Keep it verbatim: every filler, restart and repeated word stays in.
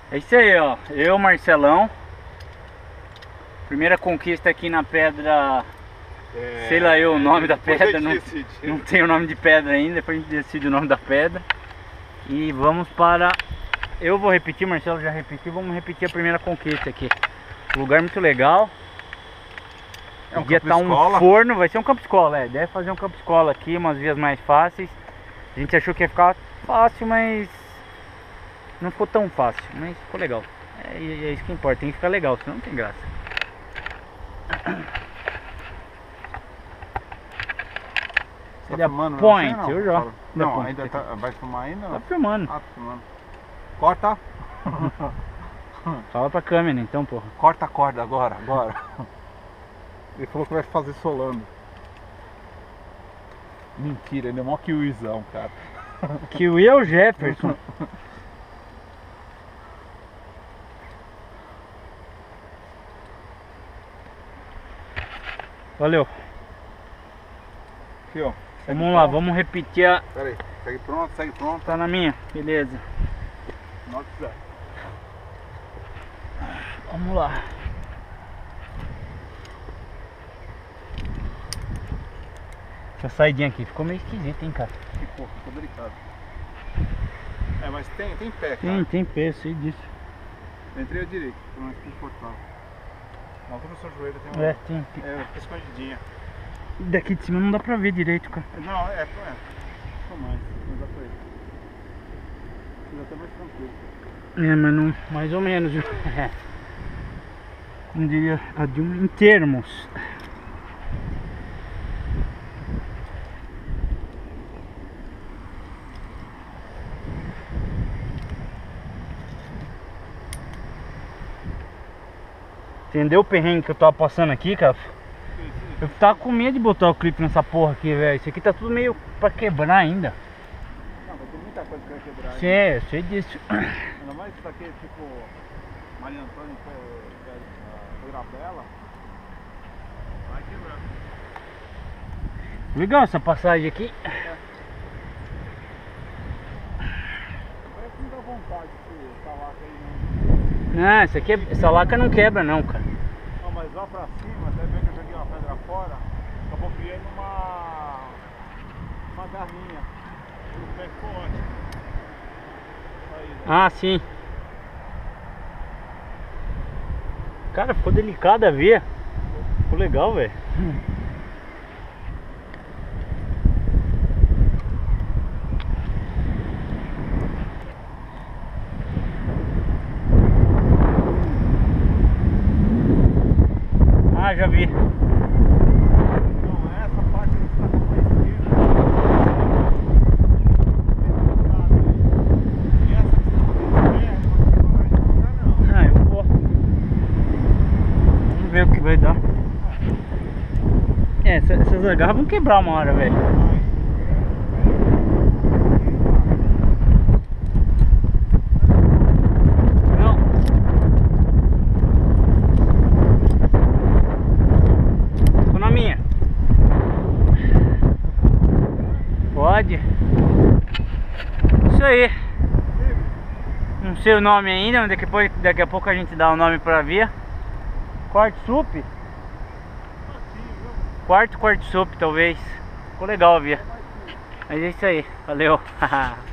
É isso aí, ó. Eu, Marcelão. Primeira conquista aqui na pedra. É... Sei lá eu o nome da pedra. Não, não tem o nome de pedra ainda. Depois a gente decide o nome da pedra. E vamos para... Eu vou repetir, Marcelo já repetiu. Vamos repetir a primeira conquista aqui. Lugar muito legal. É um Podia estar um forno. Vai ser um campo escola, é. Deve fazer um campo escola aqui. Umas vias mais fáceis. A gente achou que ia ficar fácil, mas... Não ficou tão fácil, mas ficou legal. É, é isso que importa, tem que ficar legal, senão não tem graça. Você tá filmando? Point, não, eu já. Não, não ainda tá, vai filmar ainda? Tá filmando. Ah, tá filmando. Corta. Fala pra câmera então, porra. Corta a corda agora, agora. Ele falou que vai fazer solando. Mentira, ele é mó kiwizão, cara. Kiwi é o Jefferson. Valeu. Aqui, ó. Vamos lá, vamos repetir a... Pera aí, segue pronto, segue pronto. Tá na minha? Beleza. Nossa. Vamos lá. Essa saidinha aqui ficou meio esquisita, hein, cara? Ficou, ficou delicado. É, mas tem, tem pé, cara. Tem, tem pé, sei disso. Entrei à direita, pelo menos confortável. Na altura do seu joelho tem uma... É, tem. É, fica escondidinha. Daqui de cima não dá pra ver direito, cara. Não, é, é. Ficou mais, não dá pra ir. Fica até mais tranquilo. É, mas não, mais ou menos. É. Não diria, a de um, em termos. Entendeu o perrengue que eu tava passando aqui, cara? Eu tava com medo de botar o clipe nessa porra aqui, velho. Isso aqui tá tudo meio pra quebrar ainda. Não, mas tem muita coisa que vai quebrar. Sim, eu sei disso. Ainda mais isso aqui, tipo, Maria Antônia, Irabela. Vai quebrar. Legal essa passagem aqui. É. Parece que não dá vontade de essa laca aí, não. Não, essa, aqui é, essa laca não quebra não, cara. Não, mas lá pra cima, até bem que eu joguei uma pedra fora, acabou criando uma... uma garrinha. O pé ficou ótimo. Aí, né? Ah, sim. Cara, ficou delicado a via. Ficou legal, velho. Ah, já vi. Não, essa parte aí está com a esquerda. E essa que está com a esquerda, não. Ah, eu vou. Vamos ver o que vai dar. É, essa, essas agarras vão quebrar uma hora, velho. Não. Ficou na minha. Pode. Isso aí. Não sei o nome ainda, mas daqui a pouco, daqui a, pouco a gente dá o nome pra via. Quarto sup? Quarto, quarto sup talvez. Ficou legal a via. Mas é isso aí, valeu.